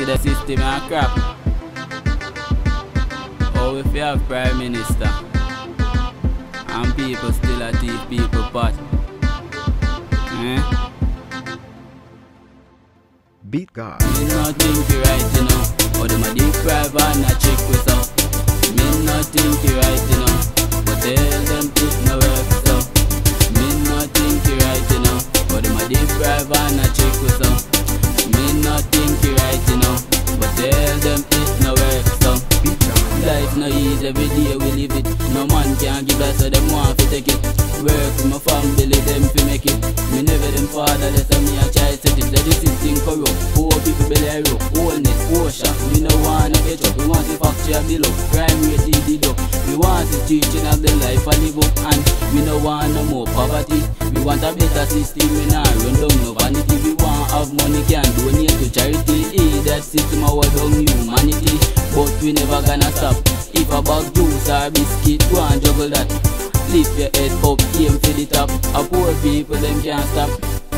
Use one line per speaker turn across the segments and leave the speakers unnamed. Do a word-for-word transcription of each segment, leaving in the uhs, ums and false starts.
for the system and crap. Oh, if you have Prime Minister and people still a thief people pot. Eh?
Beat God.
Me not think you right, you know. But them a deprive and a check with so. Me not think you right, you know. But tell them it no work so. Me not think you right, you know. But them a deprive and a check with so. Me not think you right, you know. But tell them it no work so. Life no easy, every day we live it. No man can give us so them want to take it. Work for my family, them fi make it. Me never them fatherless and me a child set it. Let the system corrupt, poor people belly rough. Wholeness, poor we no wanna get up. We want the factory of the love, crime rate the up. We want the teaching of the life and live up. And we no want no more poverty. We want a better system, we not run down no vanity. We want have money, can donate to charity. Eh, that system a hold down humanity. But we never gonna stop. If a bag juice or biscuit, go and juggle that. Lift your head up, aim for the top. A poor people, them can't stop.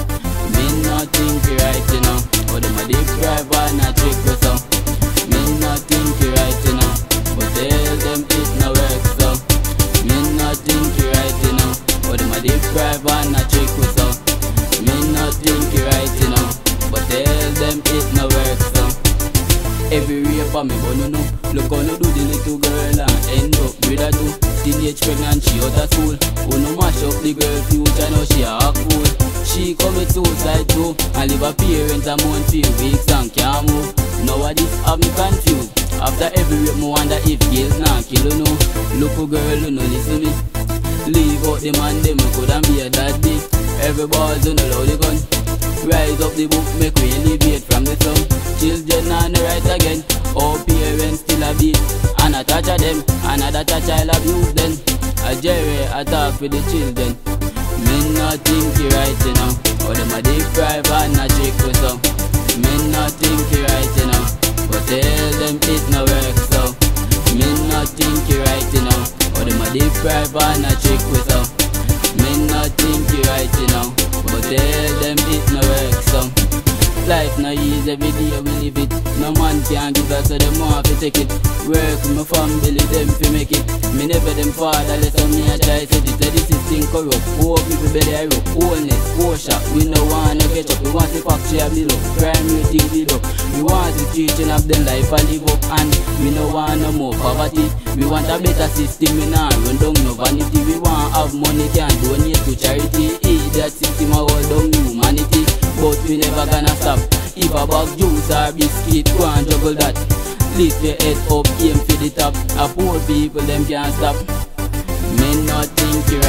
Me not think you right, you know. But them a deprive and a trick or so. Me not think you right, you know. But tell them it no work so. Me not think you right, you know. But them a deprive and a trick or so. Me not think you right, you know. But tell them it no work so. Every rape for me, but no no. Look how no do the little girl and end up with a two. Teenage pregnant, she out of school. Who no mash up the girl future, now she a act fool. She commit suicide too, and leave her parents a month few weeks and can't move. Nowadays have me confused. After every rape, me wonder if guilt not kill you no. Look a girl, you no listen me. Leave out the man, them couldn't be a daddy. Every boy's on the load the gun. Rise up the book, make we elevate from the sun. Children on the right again. All parents still a beat and a touch of them. Another touch I'll abuse them. A Jerry attack with the children. Me not think you right, you know. Or them a deprive and a trick with some. Me not think you right, you know. But tell them it no work so. Me not think you right, you know. Or them a deprive and a trick with some. Me not think you right, you know. But tell them it no work so. Life no easy, every day we live it. No man can give us so them want to take it. Work with my family, them fi make it. Me never them fatherless and me a try set it. Let the system corrupt, poor people belly rough. Wholeness, poor shop, we no wanna get up. We want the factory of the love, crime rate the up. We want the teaching of them life and live up. And we no want no more poverty. We want a better system, we not run down no vanity. We want have money, can donate to charity. Eh, that system a hold down humanity. But we never gonna stop. If a bag juice or biscuit, go and juggle that. Lift your head up, aim for the top. A poor people, them can't stop. Me not think you